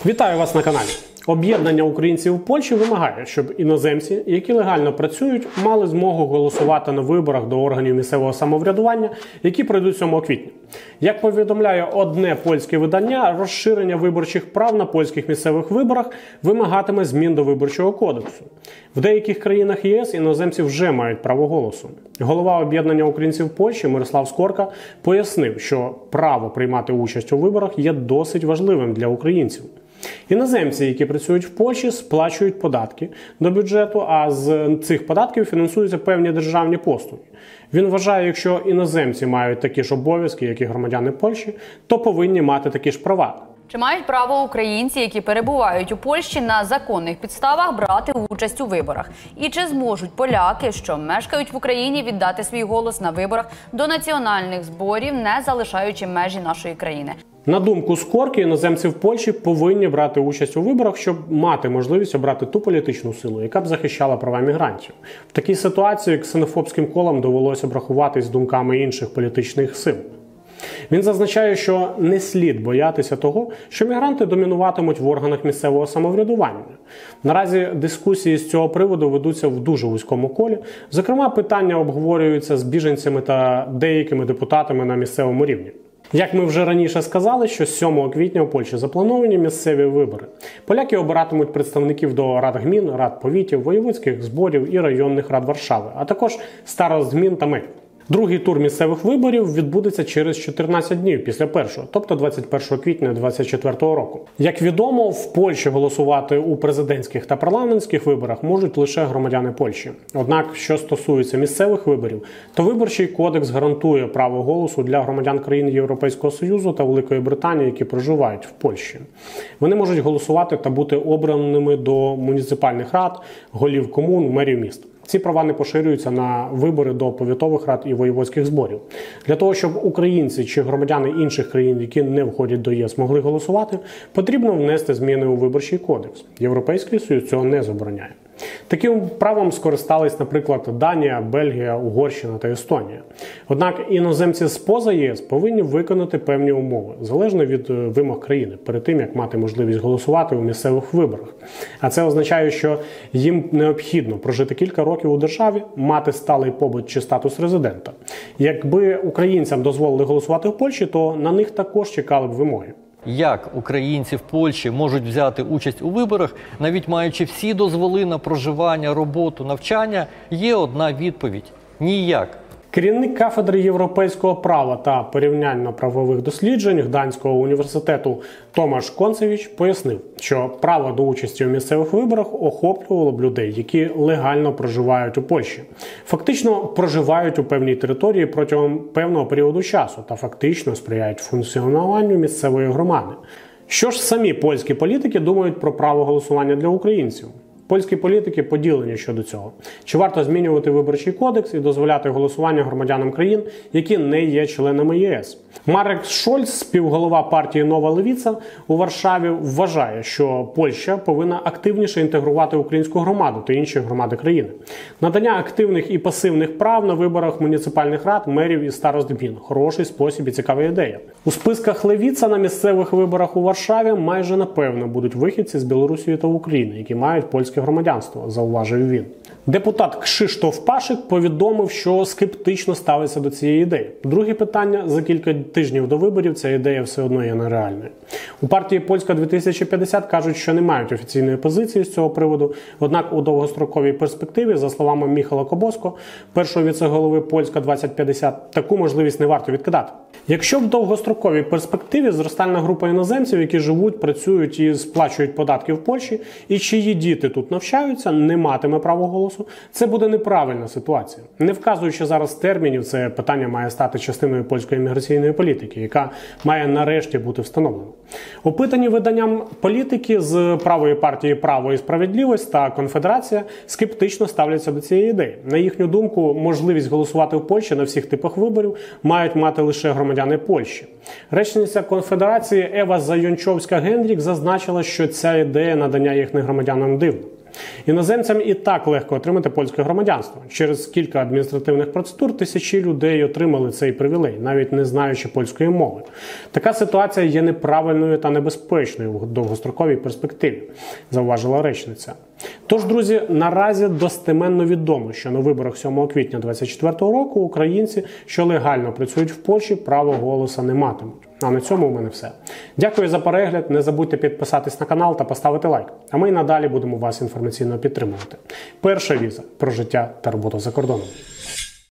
Вітаю вас на каналі. Об'єднання українців у Польщі вимагає, щоб іноземці, які легально працюють, мали змогу голосувати на виборах до органів місцевого самоврядування, які пройдуть 7 квітня. Як повідомляє одне польське видання, розширення виборчих прав на польських місцевих виборах вимагатиме змін до Виборчого кодексу. В деяких країнах ЄС іноземці вже мають право голосу. Голова об'єднання українців Польщі Мирослав Скорка пояснив, що право приймати участь у виборах є досить важливим для українців. Іноземці, які працюють в Польщі, сплачують податки до бюджету, а з цих податків фінансуються певні державні послуги. Він вважає, якщо іноземці мають такі ж обов'язки, як і громадяни Польщі, то повинні мати такі ж права. Чи мають право українці, які перебувають у Польщі, на законних підставах брати участь у виборах? І чи зможуть поляки, що мешкають в Україні, віддати свій голос на виборах до національних зборів, не залишаючи межі нашої країни? На думку Скорки, іноземці в Польщі повинні брати участь у виборах, щоб мати можливість обрати ту політичну силу, яка б захищала права мігрантів. В такій ситуації ксенофобським колам довелося б рахуватись з думками інших політичних сил. Він зазначає, що не слід боятися того, що мігранти домінуватимуть в органах місцевого самоврядування. Наразі дискусії з цього приводу ведуться в дуже вузькому колі. Зокрема, питання обговорюються з біженцями та деякими депутатами на місцевому рівні. Як ми вже раніше сказали, що 7 квітня у Польщі заплановані місцеві вибори. Поляки обиратимуть представників до рад гмін, рад повітів, воєводських зборів і районних рад Варшави, а також старост гмін та мерів. Другий тур місцевих виборів відбудеться через 14 днів після першого, тобто 21 квітня 2024 року. Як відомо, в Польщі голосувати у президентських та парламентських виборах можуть лише громадяни Польщі. Однак, що стосується місцевих виборів, то Виборчий кодекс гарантує право голосу для громадян країн Європейського Союзу та Великої Британії, які проживають в Польщі. Вони можуть голосувати та бути обраними до муніципальних рад, голів комун, мерів міст. Ці права не поширюються на вибори до повітових рад і воєводських зборів. Для того, щоб українці чи громадяни інших країн, які не входять до ЄС, могли голосувати, потрібно внести зміни у Виборчий кодекс. Європейський Союз цього не забороняє. Таким правом скористались, наприклад, Данія, Бельгія, Угорщина та Естонія. Однак іноземці з-поза ЄС повинні виконати певні умови, залежно від вимог країни, перед тим, як мати можливість голосувати у місцевих виборах. А це означає, що їм необхідно прожити кілька років у державі, мати сталий побут чи статус резидента. Якби українцям дозволили голосувати в Польщі, то на них також чекали б вимоги. Як українці в Польщі можуть взяти участь у виборах, навіть маючи всі дозволи на проживання, роботу, навчання, є одна відповідь – ніяк. Керівник кафедри європейського права та порівняльно-правових досліджень Гданського університету Томаш Концевич пояснив, що право до участі у місцевих виборах охоплювало б людей, які легально проживають у Польщі. Фактично проживають у певній території протягом певного періоду часу та фактично сприяють функціонуванню місцевої громади. Що ж самі польські політики думають про право голосування для українців? Польські політики поділені щодо цього. Чи варто змінювати Виборчий кодекс і дозволяти голосування громадянам країн, які не є членами ЄС? Марек Шольц, співголова партії «Нова Левіца» у Варшаві, вважає, що Польща повинна активніше інтегрувати українську громаду та інші громади країни. Надання активних і пасивних прав на виборах муніципальних рад, мерів і старост гмін – хороший спосіб і цікава ідея. У списках Левіца на місцевих виборах у Варшаві майже напевно будуть вихідці з Білорусі та України, які мають польське громадянство, зауважив він. Депутат Кшиштоф Пашик повідомив, що скептично ставиться до цієї ідеї. Друге питання – за кілька тижнів до виборів ця ідея все одно є нереальною. У партії «Польська 2050» кажуть, що не мають офіційної позиції з цього приводу, однак у довгостроковій перспективі, за словами Міхала Кобоско, першого віце-голови «Польська 2050», таку можливість не варто відкидати. Якщо в довгостроковій перспективі зростальна група іноземців, які живуть, працюють і сплачують податки в Польщі, і чиї діти тут навчаються, не матиме права голосу, це буде неправильна ситуація. Не вказуючи зараз термінів, це питання має стати частиною польської міграційної політики, яка має нарешті бути встановлена. Опитані виданням політики з правої партії «Право і справедливість» та «Конфедерація» скептично ставляться до цієї ідеї. На їхню думку, можливість голосувати в Польщі на всіх типах виборів мають мати лише громадяни Польщі. Речниця Конфедерації Ева Зайончовська-Гендрік зазначила, що ця ідея надання їхніх громадянам дивна. Іноземцям і так легко отримати польське громадянство. Через кілька адміністративних процедур тисячі людей отримали цей привілей, навіть не знаючи польської мови. Така ситуація є неправильною та небезпечною в довгостроковій перспективі, зауважила речниця. Тож, друзі, наразі достеменно відомо, що на виборах 7 квітня 2024 року українці, що легально працюють в Польщі, право голосу не матимуть. А на цьому у мене все. Дякую за перегляд, не забудьте підписатись на канал та поставити лайк. А ми й надалі будемо вас інформаційно підтримувати. Перша віза про життя та роботу за кордоном.